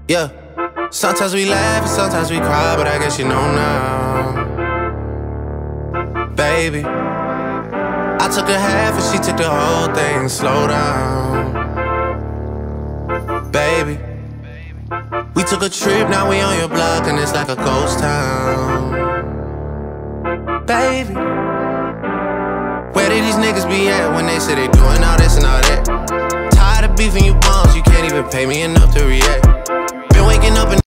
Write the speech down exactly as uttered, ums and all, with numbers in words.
Yeah, sometimes we laugh and sometimes we cry, but I guess you know now. Baby, I took a half and she took the whole thing. Slow down. Baby, we took a trip, now we on your block and it's like a ghost town. Baby, where did these niggas be at when they say they doing all this and all that? Tired of beefing you bums, you can't even pay me enough to react. Been waking up and